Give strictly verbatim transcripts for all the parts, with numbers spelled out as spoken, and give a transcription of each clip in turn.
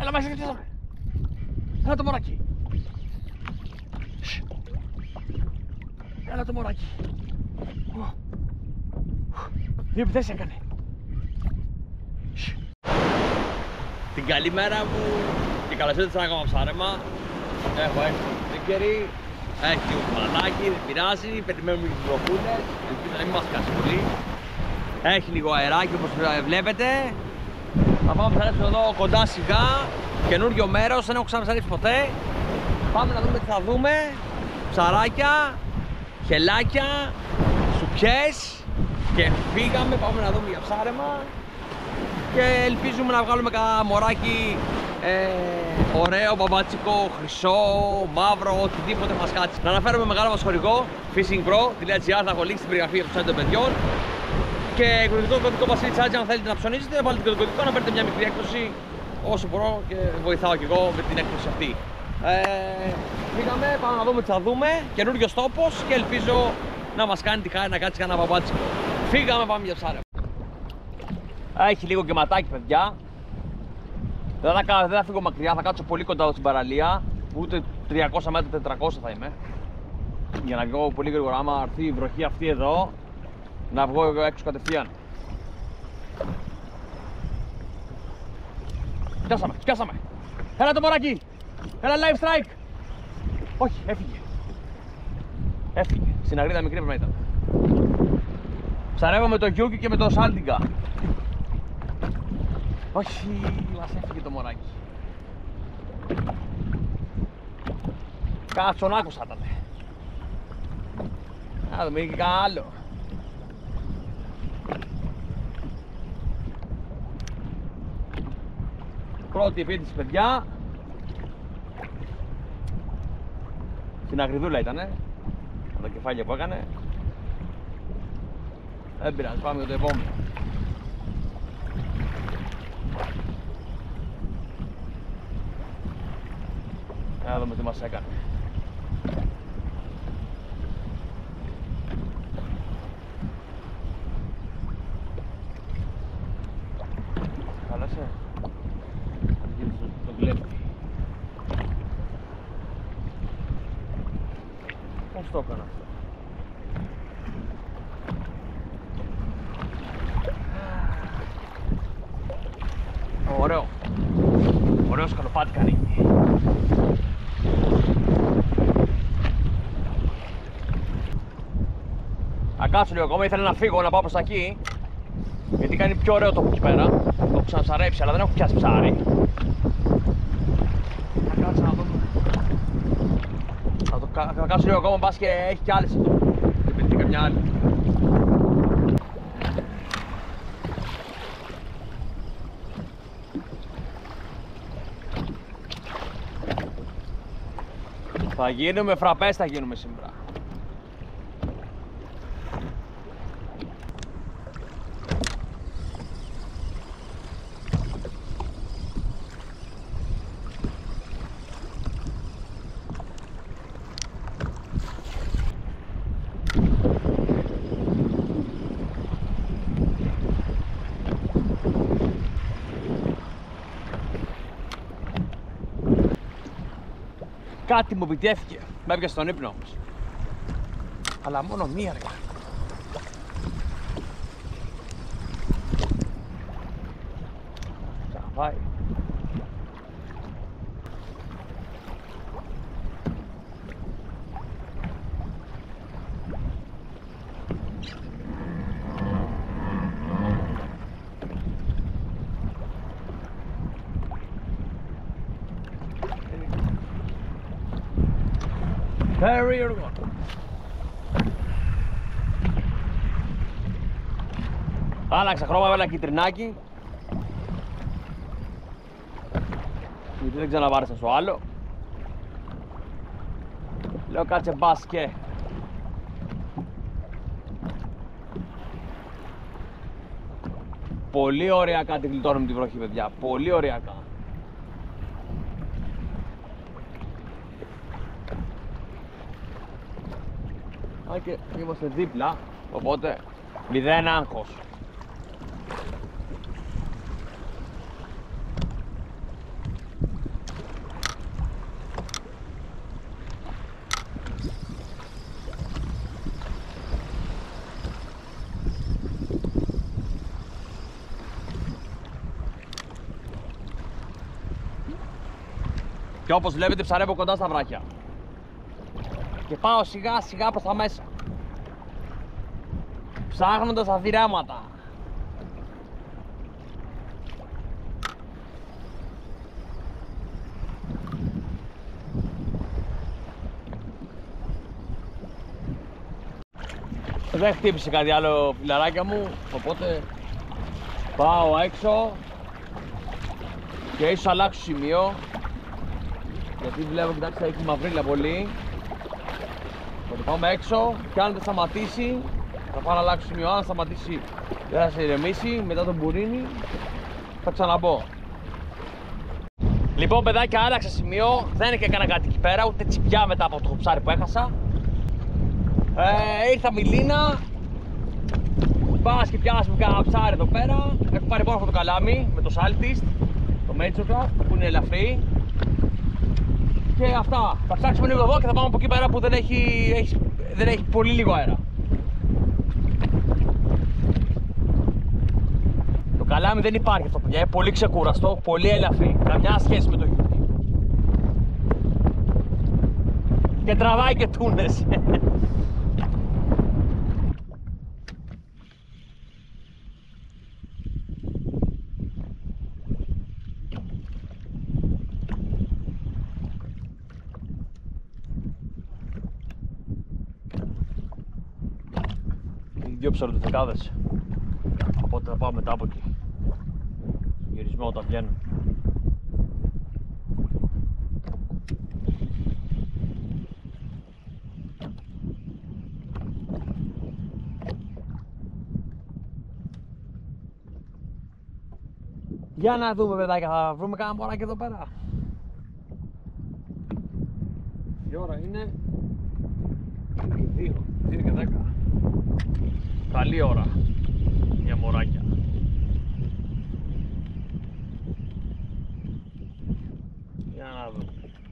Έλα μέσα και πιάσαμε. Έλα το μωράκι. Έλα το μωράκι. Δύο επιθέσεις έκανε. Την καλή μέρα μου και καλώς ήρθατε σε ένα ακόμα ψάρεμα. Έχω έρθει το τρίκερι, έχει το κουμπαλάκι, δεν πειράζει, περιμένουμε και τις βροχούνες, ελπίζω να μην μας πιάσει πολύ. Έχει λίγο αεράκι όπως βλέπετε. Θα πάμε να ψαρέψουμε εδώ κοντά σιγά, καινούριο μέρος, δεν έχω ξαναψαρέψει ποτέ. Πάμε να δούμε τι θα δούμε, ψαράκια, χελάκια, σουπιές και φύγαμε, πάμε να δούμε για ψάρεμα. Και ελπίζουμε να βγάλουμε κανένα μωράκι ε, ωραίο, μπαμπάτσικο, χρυσό, μαύρο, οτιδήποτε μας κάτσει. Να αναφέρουμε μεγάλο μας χορηγό, fishing pro τελεία gr, θα έχω link στην περιγραφή για το site των παιδιών. Και εκδοτικό κωδικό Βασίλη Τσάτζη, αν θέλετε να ψωνίσετε, βάλετε και το κωδικό να παίρνετε μια μικρή έκπτωση όσο μπορώ και βοηθάω και εγώ με την έκπτωση αυτή. Ε, πήγαμε, πάμε να δούμε τι θα δούμε, καινούριος τόπος και ελπίζω να μας κάνει τη χάρη να κάτσει κανένα μπαμπάτσικο. Φύγαμε, πάμε για ψάρεμα. Έχει λίγο γκεματάκι, παιδιά. Δεν θα, δεν θα φύγω μακριά, θα κάτσω πολύ κοντά εδώ στην παραλία. Ούτε τριακόσια μέτρα, τετρακόσια θα είμαι. Για να βγω πολύ γρήγορα. Άμα έρθει η βροχή αυτή εδώ, να βγω εγώ έξω κατευθείαν. Πιάσαμε, πιάσαμε. Έλα το μωράκι. Έλα live strike. Όχι, έφυγε. Έφυγε. Στην αγρίδα μικρή πρέπει να ήταν. Ψαρεύω με το γιούκι και με το σάλτιγκα. Όχι, μας έφυγε το μωράκι. Κατσονάκος θα ήταν. Να δούμε και κανένα άλλο. Πρώτη επίτηση, παιδιά. Στην αγριδούλα ήτανε. Με τα κεφάλια που έκανε. Δεν πειράζει, πάμε για το επόμενο. Να δούμε τι μας έκανε. Χάλασε. Το κλέφτη. Πώς το έκανα αυτό. Ωραίο. Ωραίο σκαλοπάτι κάνει. Θα κάτσω λίγο ακόμα, ήθελα να φύγω να πάω προς τα εκεί. Γιατί κάνει πιο ωραίο τόπο εκεί πέρα. Το έχω ξαναψαρέψει, αλλά δεν έχω πιάσει ψάρι. Θα κάτσω να δω. Θα, το, θα κάτσω λίγο ακόμα, μπας και έχει κι άλλες εδώ. Δεν πετύχει καμιά άλλη. Θα γίνουμε φραπές, θα γίνουμε σήμερα. Κάτι μου επιτέθηκε, με έπιασε στον ύπνο όμως. Αλλά μόνο μία ρε. Ξαναφάει. Very good. Άλλαξα χρώμα, έβαλα κυτρινάκι. Γιατί δεν ξαναβάρισα στο άλλο. Λέω κάτσε μπάσκε. Πολύ ωραία κάτι γλιτώνουμε τη βροχή, παιδιά. Πολύ ωραία κάτι. Και είμαστε δίπλα, οπότε μηδέν άγχος. Και όπως βλέπετε ψαρεύω κοντά στα βράχια. Και πάω σιγά σιγά προς τα μέσα, ψάχνοντας αδειράματα. Δεν χτύπησε κάτι άλλο, φιλαράκια μου, οπότε πάω έξω και ίσως αλλάξω σημείο, γιατί βλέπω, κοιτάξτε, έχει μαυρίλα πολύ. Οπότε πάμε έξω και αν δεν σταματήσει θα πάω να αλλάξω σημείο. Αν σταματήσει δεν θα σε ηρεμήσει, μετά τον μπουρίνι θα ξαναμπω. Λοιπόν παιδάκια, άλλαξα σημείο, δεν έκανα κάτι εκεί πέρα, ούτε τσιπιά μετά από το ψάρι που έχασα. Ε, ήρθα Μιλίνα, πας και πιάσουμε κάνα ψάρι εδώ πέρα. Έχω πάρει μόνο αυτό το καλάμι με το Saltist, το Major που είναι ελαφρύ. Και αυτά, θα ψάξουμε λίγο εδώ και θα πάμε από εκεί πέρα που δεν έχει, έχει, δεν έχει πολύ λίγο αέρα. Το καλάμι δεν υπάρχει αυτό, παιδιά, είναι πολύ ξεκούραστο, πολύ ελαφρύ, καμιά σχέση με το γιούτι. Και τραβάει και τούνες. Δύο ψαροντοφεκάδες, οπότε θα πάω μετά από εκεί, γυρισμό όταν βγαίνουν. Για να δούμε παιδάκια, θα βρούμε κάνα μωράκι εδώ πέρα. Η ώρα είναι δύο, δύο και δέκα. Καλή ώρα για μωράκια. Για να δούμε.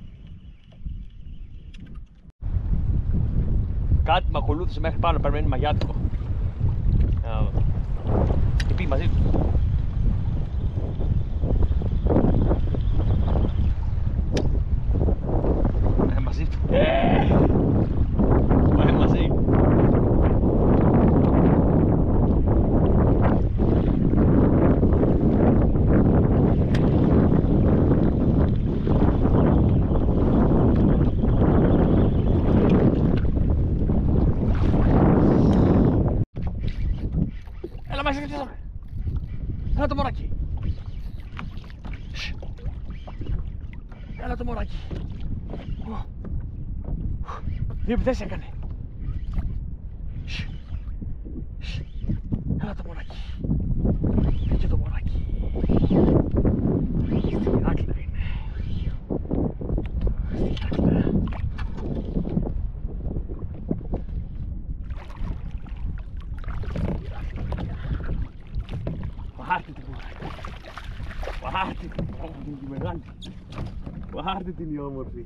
Κάτι με ακολούθησε μέχρι πάνω, περιμένει μαγιάτικο. Για να δούμε. Και πήγε μαζί του. Ε, μαζί του. Πάει μαζί. Έλα το μωράκι. Έλα το μωράκι. Δύο επιθέσεις έκανε. Έλα το μωράκι. Εκεί το μωράκι. Στην άκλα είναι. Στην άκλα. Πάρτε την μωράκι. Πάρτε την, πάρτε την μεγάλη. Πάρτε την η όμορφη.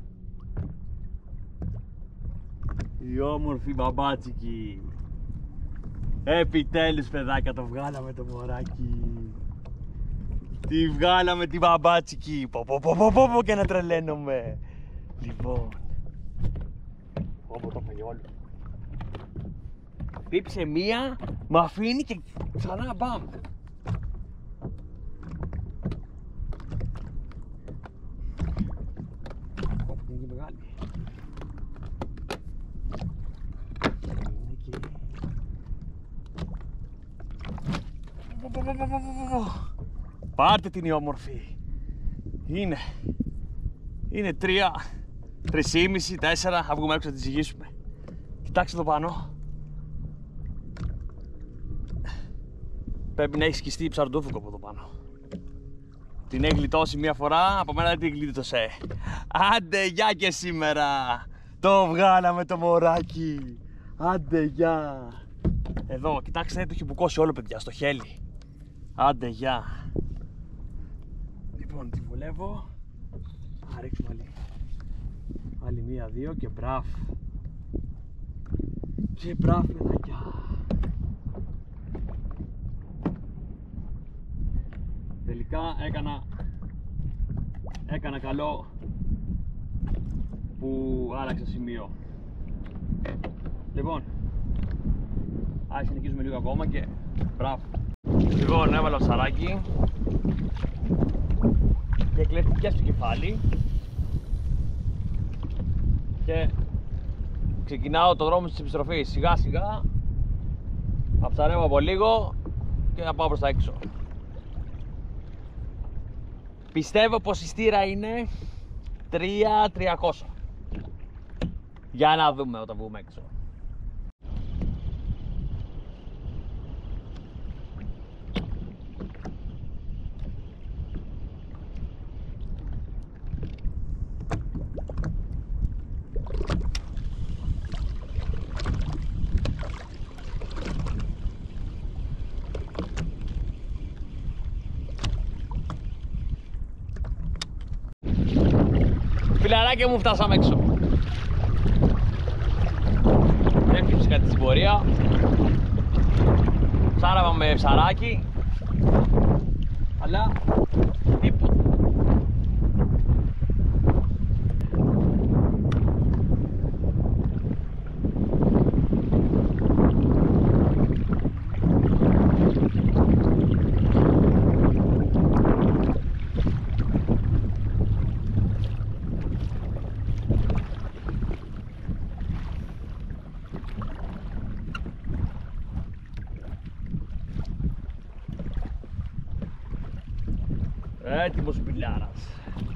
Η όμορφη μπαμπάτσικη. Επιτέλους παιδάκια, το βγάλαμε το μωράκι. Τη βγάλαμε την μπαμπάτσικη. Πω πω πω πω πω, πω και να τρελαίνομαι. Λοιπόν, όπου το φαγε όλο. Χτύπησε μία, μ' αφήνει και ξανά μπαμ. Όπου είναι και μεγάλη. Πάρτε την η όμορφη. Είναι Είναι τρία, τρισήμιση, τέσσερα. Θα βγούμε έξω να τη ζυγίσουμε. Κοιτάξτε εδώ πάνω. Πρέπει να έχει σκιστεί ψαρντούφικο από εδώ πάνω. Την έχει γλιτώσει μία φορά, από μένα δεν την γλίτωσε. Άντε γεια και σήμερα. Το βγάλαμε το μωράκι. Άντε γεια. Εδώ, κοιτάξτε, το έχει μπουκώσει όλο παιδιά, στο χέλι. Άντε γεια. Λοιπόν, τη βολεύω. Θα ρίξουμε άλλη. Άλλη μία, δύο και μπραφ. Και μπραφ παιδάκια. Τελικά έκανα Έκανα καλό που άλλαξε σημείο. Λοιπόν, ας συνεχίσουμε λίγο ακόμα και μπράβο. Λοιπόν, έβαλα ψαράκι και κλέφτηκε στο κεφάλι και ξεκινάω το δρόμο της επιστροφής. Σιγά σιγά θα ψαρεύω από λίγο και θα πάω προς τα έξω. Πιστεύω πως η στήρα είναι τρία χιλιάδες τριακόσια. Για να δούμε όταν βγούμε έξω. Φιλαράκια μου, φτάσαμε έξω. Έφτιαξε κάτι στην πορεία. Ψάραβα με ψαράκι, αλλά τίποτα. Έτοιμος πιλάρας.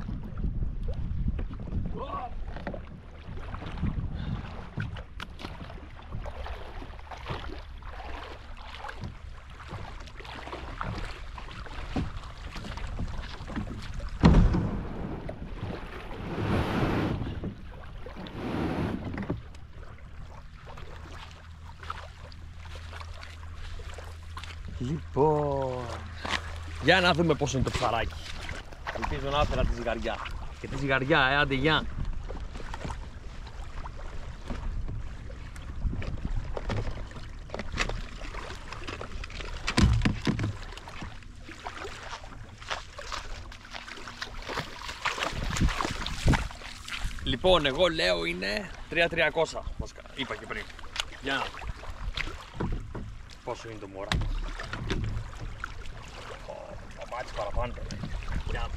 Λοιπόν, για να δούμε πόσο είναι το ψαράκι. Ελπίζω να έφερα τη ζυγαριά. Και τη ζυγαριά, ε, άντε γεια. Λοιπόν, εγώ λέω είναι τρία χιλιάδες τριακόσια, όπως είπα και πριν. Για να δούμε πόσο είναι το μωράκι. Θα μάτσει παραπάνω τώρα. Για να δούμε.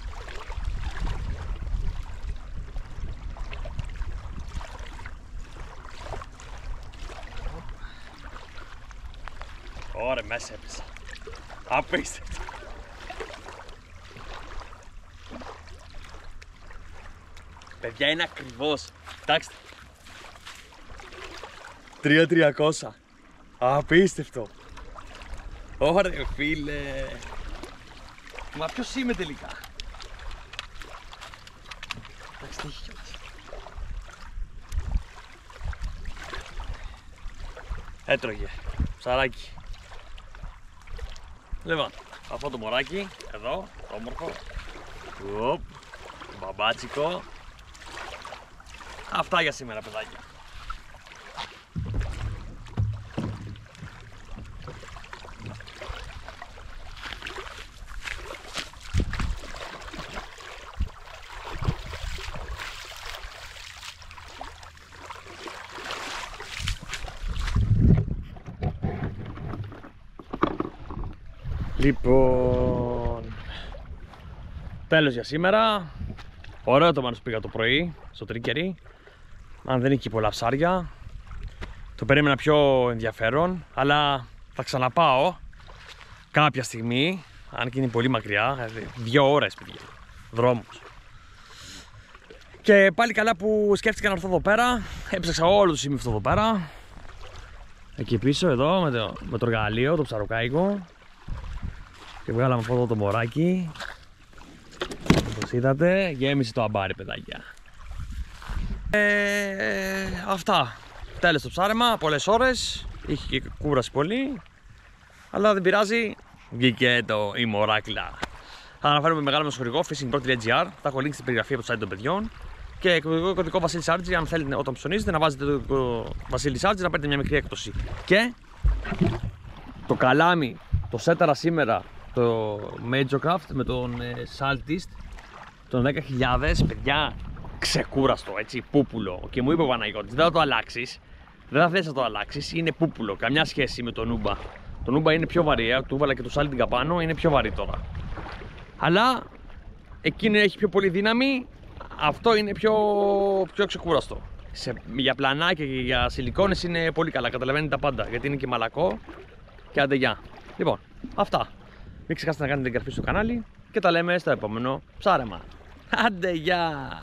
Ωραία, μέσα έπεσα. Απίστευτο. Παιδιά, είναι ακριβώς. Κοιτάξτε. τρία χιλιάδες τριακόσια. Απίστευτο. Ωραία, φίλε. Μα ποιος είμαι τελικά. Εντάξει, τι έχει κιόλας. Έτρωγε. Ψαράκι. Λοιπόν, αυτό το μωράκι, εδώ, το όμορφο. Οπ, μπαμπάτσικο. Αυτά για σήμερα, παιδάκια. Λοιπόν, τέλος για σήμερα. Ωραίο το μάνος πήγα το πρωί στο τρίκερι. Αν δεν είχε και πολλά ψάρια. Το περίμενα πιο ενδιαφέρον, αλλά θα ξαναπάω κάποια στιγμή. Αν και είναι πολύ μακριά, δύο ώρες παιδιά, δρόμος. Και πάλι καλά που σκέφτηκα να έρθω εδώ πέρα. Έψαξα όλο το σημείο αυτό εδώ πέρα. Εκεί πίσω εδώ με το, με το εργαλείο, το ψαροκάικο. Και βγάλαμε αυτό το μωράκι. Όπως είδατε, γέμισε το αμπάρι, παιδάκια. Ε, αυτά. Τέλος το ψάρεμα, πολλές ώρες. Είχε και κούραση πολύ. Αλλά δεν πειράζει. Βγήκε το η μωράκλα. Θα αναφέρουμε μεγάλο μας χορηγό fishingpro.gr. Θα έχω link στην περιγραφή από το site των παιδιών. Και εκδοτικό κωδικό Βασίλης Άρτζη. Αν θέλετε όταν ψωνίζετε να βάζετε το Βασίλης Άρτζη να παίρνετε μια μικρή έκπτωση. Και το καλάμι το σέταρα σήμερα. Το Major Craft με τον ε, Saltist των δέκα χιλιάδες, παιδιά, ξεκούραστο, έτσι, πούπουλο. Και μου είπε ο Παναγιώτης, δεν θα το αλλάξεις. Δεν θα θες να το αλλάξεις, είναι πούπουλο. Καμιά σχέση με το Νούμπα. Το Νούμπα είναι πιο βαρύ, του έβαλα και το σάλι την καπάνω, είναι πιο βαρύ τώρα. Αλλά εκείνο έχει πιο πολύ δύναμη, αυτό είναι πιο, πιο ξεκούραστο. Σε, για πλανάκια και για σιλικόνες είναι πολύ καλά, καταλαβαίνει τα πάντα, γιατί είναι και μαλακό και άντε γεια. Λοιπόν, αυτά. Μην ξεχάσετε να κάνετε εγγραφή στο κανάλι και τα λέμε στο επόμενο ψάρεμα. Άντε γεια!